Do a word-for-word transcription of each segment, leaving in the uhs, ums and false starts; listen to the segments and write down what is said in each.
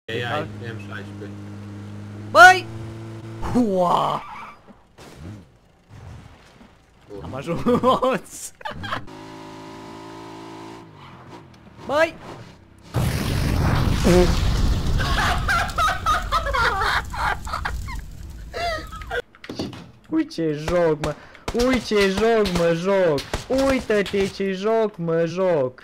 Ei, ai M șaisprezece. Băi! Ua! Am ajuns! Băi! Ui ce joc, mă! Ui ce joc, mă, joc! Uită-te ce joc, mă, joc!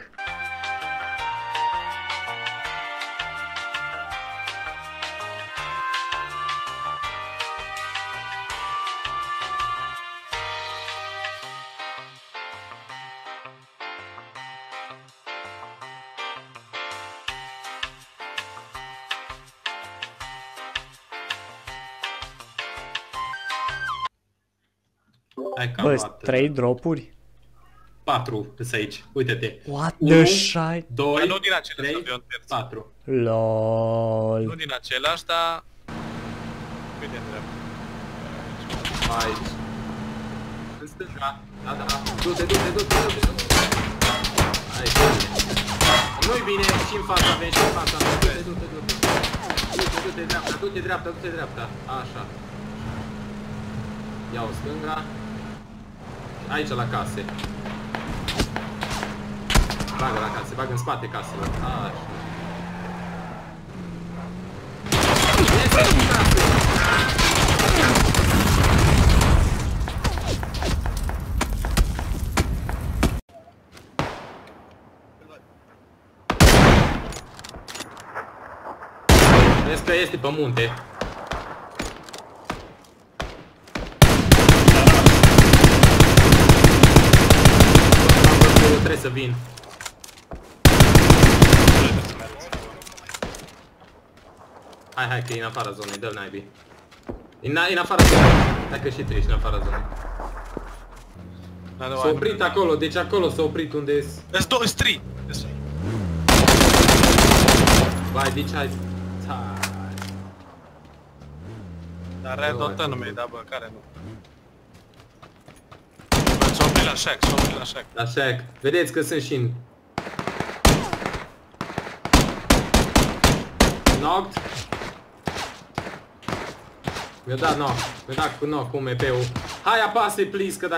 Bă, trei dropuri? patru, sunt aici, uite-te. What the shit? doi, nu din același, trei, patru. LOL. Nu din același, dar... Uite, drept. Aici. În stânga. Da, da, du-te, du-te, du-te, du-te. Hai, bine. Nu-i bine, și în fața avem, și în fața avem. Du-te, du-te, du-te. Du-te, du-te dreapta, du-te dreapta, du-te dreapta. Așa. Iau stânga. Aici la case. Bagă la case, bagă în spate caselor. Așa. Iese în case! Vezi că este pe munte. Trebuie să vin. Hai, hai că e în afara zonei, dă-l naibii. E în, în afara zonei. Hai că și tu ești în afara zonei. S-a oprit acolo, deci acolo s-a oprit unde-s... There's two, it's three. Vai, deci hai... Dar red dot nu mi-ai dat, bă, care nu? S-a oprit la shack, s-a oprit la shack. La shack. Vedeți că sunt și în... Knocked. Mi-a dat knock. Mi-a dat cu knock cu M P-ul. Hai apase, please, că dacă...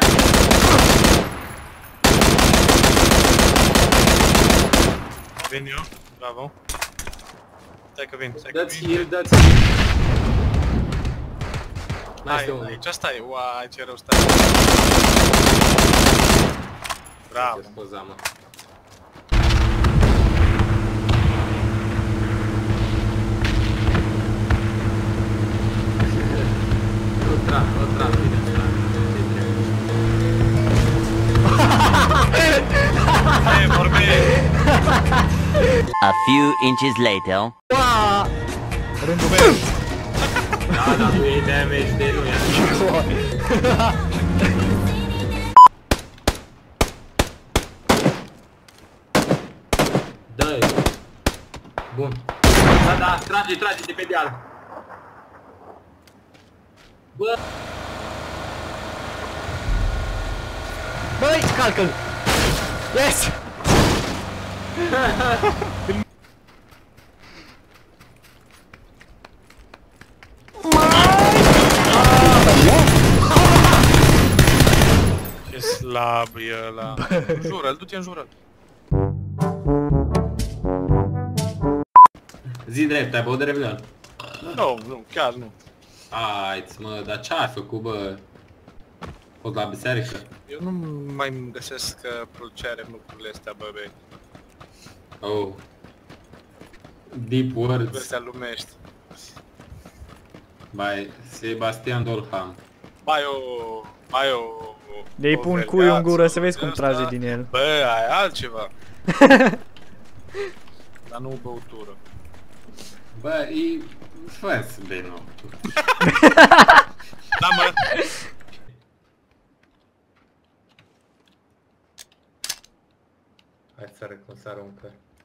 Vin eu, bravo. Stai că vin, stai că Dă-ți vin. heal, dă-ți heal. Hai, aici stai, uai, ce rău stai. Bravo. Scuza, mă. Nu trag, nu trag, bine trag. Hai, vorbim! A few inches later. Ua! Rândul meu! Da, da, nu e damage de nu e. Dă-i. Bun. Da, da, trage, trage de pe deal. Bă! Băi, calcă-l! Yes! Ce slab e ăla. Jură-l, du-te în jură-l. Zi drept, ai băut de revelan? Nu, nu, chiar nu. Hai-ți, mă, dar ce ai făcut, bă? Fost la biserică? Eu nu mai găsesc plăcere în lucrurile astea, bă, băi. Oh. Deep words. Astea lumești. By Sebastian Dolham. Mai o... Mai o... De-i pun cuiul în gură să vezi cum trage din el. Bă, ai altceva. Dar nu băutură. Bă, e... Fă-ți de nou. Da, mă! Hai să arăt cum se aruncă.